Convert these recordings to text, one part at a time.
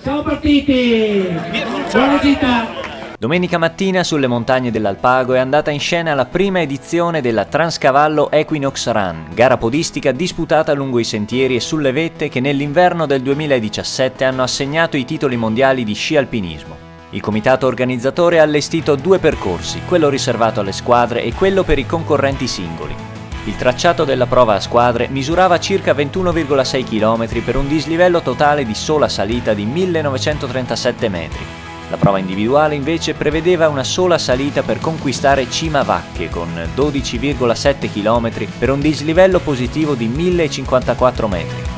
Siamo partiti! Buona città! Domenica mattina sulle montagne dell'Alpago è andata in scena la prima edizione della Transcavallo Equinox Run, gara podistica disputata lungo i sentieri e sulle vette che nell'inverno del 2017 hanno assegnato i titoli mondiali di sci alpinismo. Il comitato organizzatore ha allestito due percorsi, quello riservato alle squadre e quello per i concorrenti singoli. Il tracciato della prova a squadre misurava circa 21,6 km per un dislivello totale di sola salita di 1937 metri. La prova individuale invece prevedeva una sola salita per conquistare Cima Vacche con 12,7 km per un dislivello positivo di 1054 metri.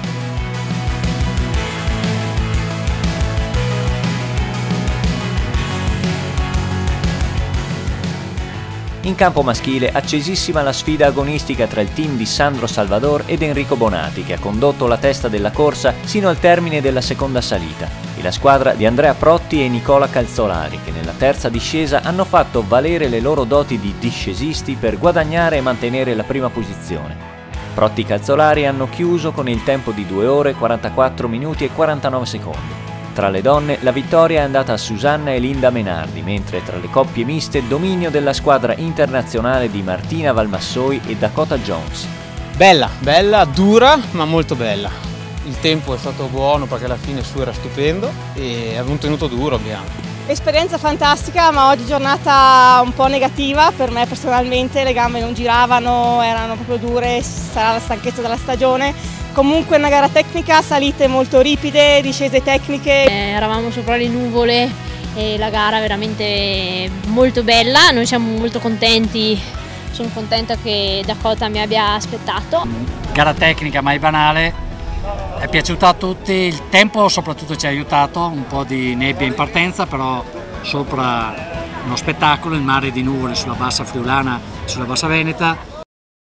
In campo maschile, accesissima la sfida agonistica tra il team di Sandro Salvador ed Enrico Bonati, che ha condotto la testa della corsa sino al termine della seconda salita, e la squadra di Andrea Protti e Nicola Calzolari, che nella terza discesa hanno fatto valere le loro doti di discesisti per guadagnare e mantenere la prima posizione. Protti e Calzolari hanno chiuso con il tempo di 2 ore, 44 minuti e 49 secondi. Tra le donne la vittoria è andata a Susanna e Linda Menardi, mentre tra le coppie miste dominio della squadra internazionale di Martina Valmassoi e Dakota Jones. Bella, dura ma molto bella. Il tempo è stato buono perché alla fine su era stupendo e abbiamo tenuto duro abbiamo. Esperienza fantastica, ma oggi giornata un po' negativa per me personalmente, le gambe non giravano, erano proprio dure, sarà la stanchezza della stagione. Comunque una gara tecnica, salite molto ripide, discese tecniche. Eravamo sopra le nuvole e la gara veramente molto bella, noi siamo molto contenti, sono contenta che Dakota mi abbia aspettato. Gara tecnica mai banale, è piaciuta a tutti, il tempo soprattutto ci ha aiutato, un po' di nebbia in partenza, però sopra uno spettacolo, il mare di nuvole sulla bassa friulana, sulla bassa veneta.